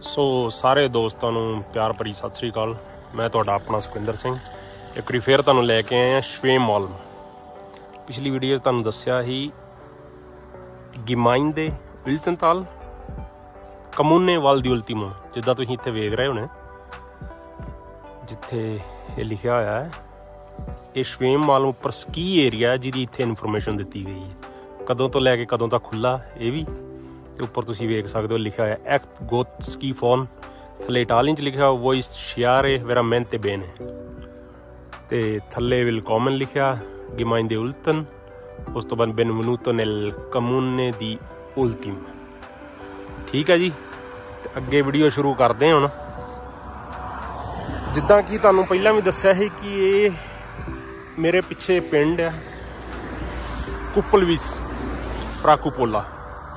सो सारे दोस्तों नूं प्यार भरी सत श्री अकाल। मैं तुहाडा अपना सुखविंदर सिंह एक बारी फिर तुहानूं लैके आए श्वेमॉल्म। पिछली वीडियो तुहानूं दस्सिया ही गिमाइंदे विल्टनताल कमूने वाल दी उल्टीमो, जिद्दां तुसीं इत्थे वेख रहे होने जिथे ये लिखिया होया है। ये श्वेमॉल्म उपर स्की एरिया है जिहदी इत्थे इन्फॉर्मेशन दित्ती गई है, कदों तो लैके कदों तक खुला ये भी। उपर तुसीं वेख सकदे हो लिखिया है एक्ट गोथ स्की फॉन, थले इटालियन च लिखिया वॉइस शियारे वेरामेंटे बेने, ते थले विलकॉमन लिखिया गिमाइंदे उल्टन, उस तो बाद बेनवेनुतो नेल कमूने दी उल्टीम। ठीक है जी, ते अगे वीडियो शुरू करते हैं हुण। जिद्दां कि तुहानूं पहिलां भी दस्सिया है कि ये मेरे पिछे पिंड है कुपलविस प्राकुपोला,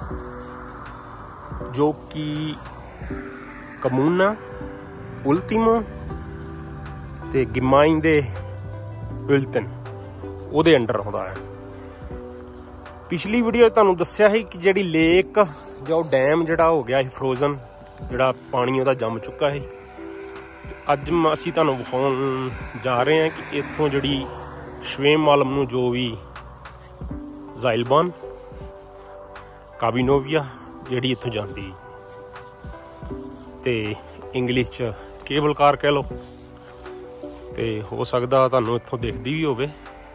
जो कि कमूना उल्टीमो ते गिमाइंदे विल्टन उहदे अंडर आउंदा है। पिछली वीडियो तुहानूं दस्सिया है कि जिहड़ी लेक जो डैम जिहड़ा हो गया है फ्रोजन, जिहड़ा पानी उहदा जम चुका है। अज असीं तुहानूं विखाउण जा रहे हैं कि इत्थों जिहड़ी श्वेमॉल्म नूं जो भी ज़ाइलबॉन काबिनोविया जिहड़ी इत्थों जांदी ते इंग्लिश च केबल कार कह लो, ते हो सकदा तुहानूं इत्थों दिखदी भी होवे।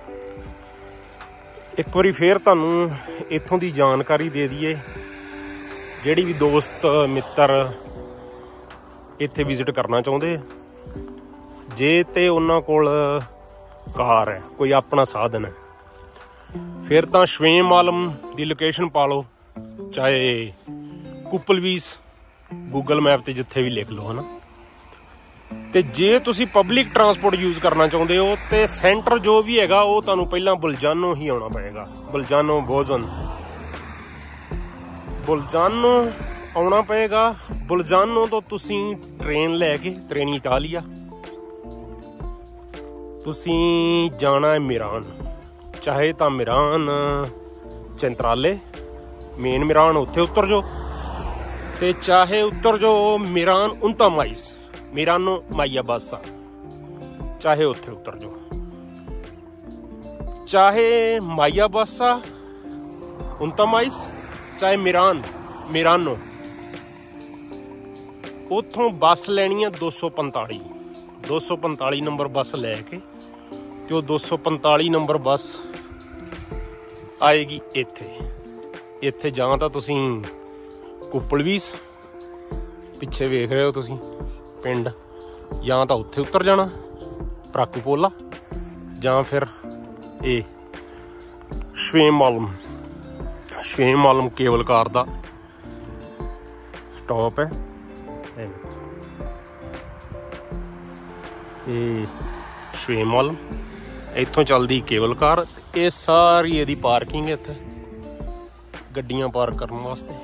एक बारी फिर तुहानूं इत्थों दी जानकारी दे दईए। जिहड़ी भी दोस्त मित्र इत्थे विजिट करना चाहुंदे, जे ते उन्हां कोल कार है, कोई अपना साधन है, फिर तां श्वेमॉल्म दी लोकेशन पा लो, चाहे कुपलविस गूगल मैप ते जिथे भी लिख लो, है ना। ते जे तुसी पब्लिक ट्रांसपोर्ट यूज करना चाहुंदे हो ते सेंटर जो भी हैगा वो तुहानूं पहिलां बुलजानो ही आउणा पएगा। बुलजानो बोजन बुलजानो आउणा पएगा। बुलजानो तो तुसी ट्रेन लैके ट्रेनी इटालिया तुसी जाना है मिरान, चाहे तो मिरान चेंत्राले मेन मिरान उत्थे उतर जाओ, ते चाहे उतर जाओ मिरान उंतामाइस मिरानो माइया बासा, चाहे उत्थे उतर जाओ, चाहे माइया बासा उंतामाइस, चाहे मिरान मिरानो। उतों बस लैनी है 245 नंबर बस लैके, तो 245 नंबर बस आएगी इत्थे जां तां तुसीं कुपलविस पिछे वेख रहे हो तुसीं पिंड, जां तां उत्थे उतर जाना प्राकुपोला, जां फिर ये श्वेमॉल्म केबल कार दा स्टॉप है। ये श्वेमॉल्म इत्थों चलदी केबल कार, ये सारी इहदी पार्किंग है, इत्थे गड्डियां पार्क करने वास्ते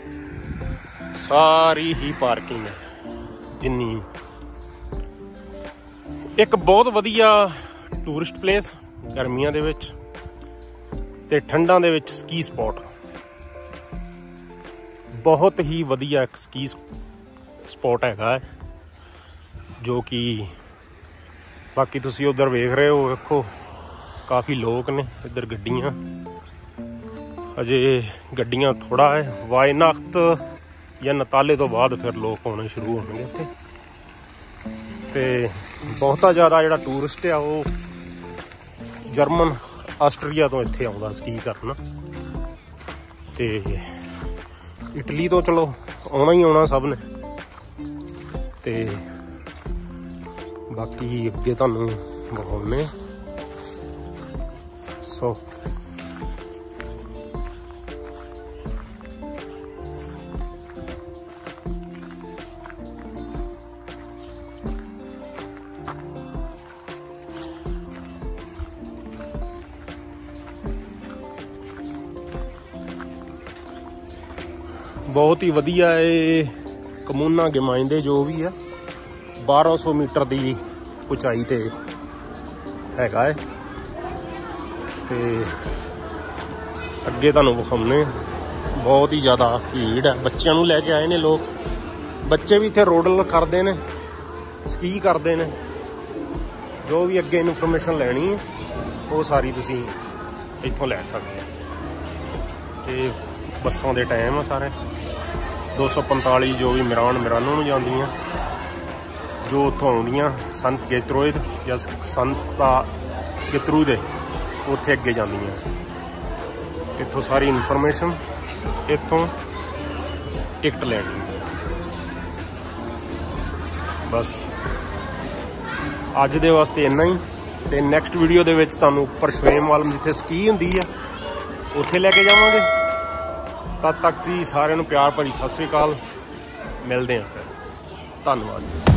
सारी ही पार्किंग है जिन्नी। एक बहुत वधिया टूरिस्ट प्लेस गर्मियां दे विच ते ठंडां दे विच स्की स्पॉट, बहुत ही वधिया एक स्की स्पॉट हैगा है, जो कि बाकी तुसी उधर वेख रहे हो। देखो काफ़ी लोग ने इधर, गड्डियां अजे गड्डियां थोड़ा है, वायनाख्त या नताले तो बाद फिर लोग आने शुरू होंगे इत्थे। ते बहुता ज़्यादा जिहड़ा टूरिस्ट है वो जर्मन आस्ट्रेलिया तो इत्थे आउंदा स्की करना, ते इटली तो चलो आउणा ही आउणा सब ने। ते बाकी अगे तुहानूं विखाउने। सो बहुत ही वधिया है कमूना गिमाइंदे जो भी है, 1200 मीटर की उचाई ते हैगा है। ते अगे तुहानूं विखाउने बहुत ही ज़्यादा भीड़ है, बच्चों नूं लैके आए ने लोग, बच्चे भी इत्थे रोडल करते हैं, स्की करते हैं। जो भी अगे इन्फॉर्मेशन लैनी है वो सारी तुसी इत्थों लै सकते हैं। ये बसां दे टाइम है सारे 245 जो भी मिरानो नूं जांदियां, जो उत्थों आउंदियां संत गेत्रोइद या संत गेत्रुदे उत्थे अगे जांदियां। इत्थों सारी इन्फॉर्मेशन इत्थों टिकट लैनी। बस अज दे वास्ते इन्ना ही। तो नैक्सट वीडियो दे विच तुहानूं उपर शवेमवाल जिथे स्की हुंदी है उत्थे लैके जावांगे। तद तक जी सारिआं नूं प्यार भरी सत श्री अकाल। मिलदे हैं फिर। धन्नवाद।